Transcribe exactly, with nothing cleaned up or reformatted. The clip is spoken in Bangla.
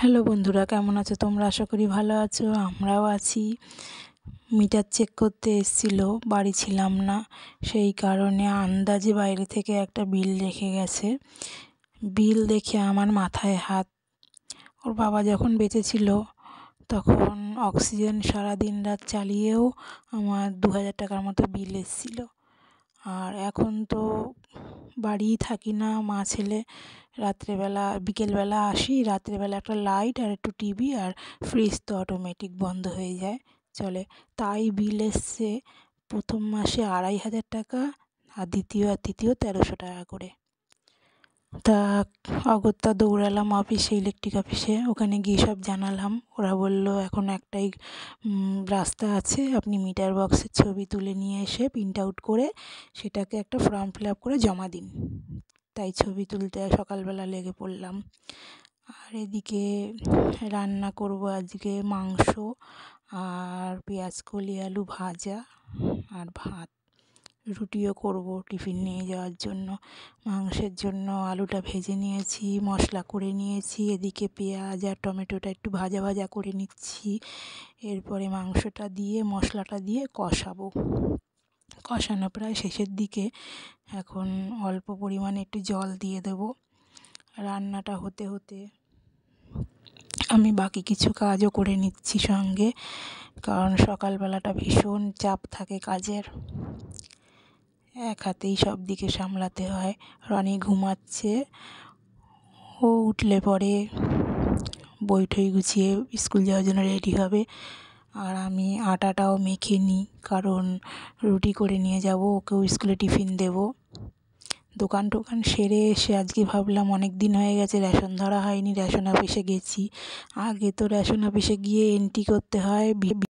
হ্যালো বন্ধুরা, কেমন আছো তোমরা? আশা করি ভালো আছো, আমরাও আছি। মিটার চেক করতে এসেছিল, বাড়ি ছিলাম না, সেই কারণে আন্দাজে বাইরে থেকে একটা বিল রেখে গেছে। বিল দেখে আমার মাথায় হাত। ওর বাবা যখন বেঁচে ছিল তখন অক্সিজেন সারা দিন রাত চালিয়েও আমার দু হাজার টাকার মতো বিল এসেছিল। আর এখন তো বাড়িই থাকি না, মা ছেলে। রাত্রেবেলা বিকেলবেলা আসি, রাত্রেবেলা একটা লাইট আর একটু টিভি আর ফ্রিজ তো অটোমেটিক বন্ধ হয়ে যায়, চলে। তাই বিল এসছে প্রথম মাসে আড়াই হাজার টাকা, আর দ্বিতীয় আর তৃতীয় তেরোশো টাকা করে। তা অগত্যা দৌড়ালাম অফিসে, ইলেকট্রিক অফিসে। ওখানে গিয়ে সব জানালাম। ওরা বলল এখন একটাই রাস্তা আছে, আপনি মিটার বক্সের ছবি তুলে নিয়ে এসে প্রিন্ট আউট করে সেটাকে একটা ফর্ম ফিল আপ করে জমা দিন। তাই ছবি তুলতে সকালবেলা লেগে পড়লাম। আর এদিকে রান্না করব আজকে মাংস আর পেঁয়াজ কলি আলু ভাজা আর ভাত। রুটিও করব টিফিন নিয়ে যাওয়ার জন্য। মাংসের জন্য আলুটা ভেজে নিয়েছি, মশলা করে নিয়েছি। এদিকে পেঁয়াজ আর টমেটোটা একটু ভাজা ভাজা করে নিচ্ছি। এরপরে মাংসটা দিয়ে মশলাটা দিয়ে কষাবো। কষানো প্রায় শেষের দিকে, এখন অল্প পরিমাণে একটু জল দিয়ে দেব। রান্নাটা হতে হতে আমি বাকি কিছু কাজও করে নিচ্ছি সঙ্গে, কারণ সকালবেলাটা ভীষণ চাপ থাকে কাজের। এক হাতেই সব দিকে সামলাতে হয়। রনি ঘুমাচ্ছে, ও উঠলে পরে বই ঠই গুছিয়ে স্কুল যাওয়ার জন্য রেডি হবে। আর আমি আটাটাও মেখে নিই, কারণ রুটি করে নিয়ে যাব, ওকেও স্কুলে টিফিন দেব। দোকান টোকান সেরে এসে আজকে ভাবলাম অনেক দিন হয়ে গেছে রেশন ধরা হয়নি, রেশন অফিসে গেছি। আগে তো রেশন অফিসে গিয়ে এন্ট্রি করতে হয়,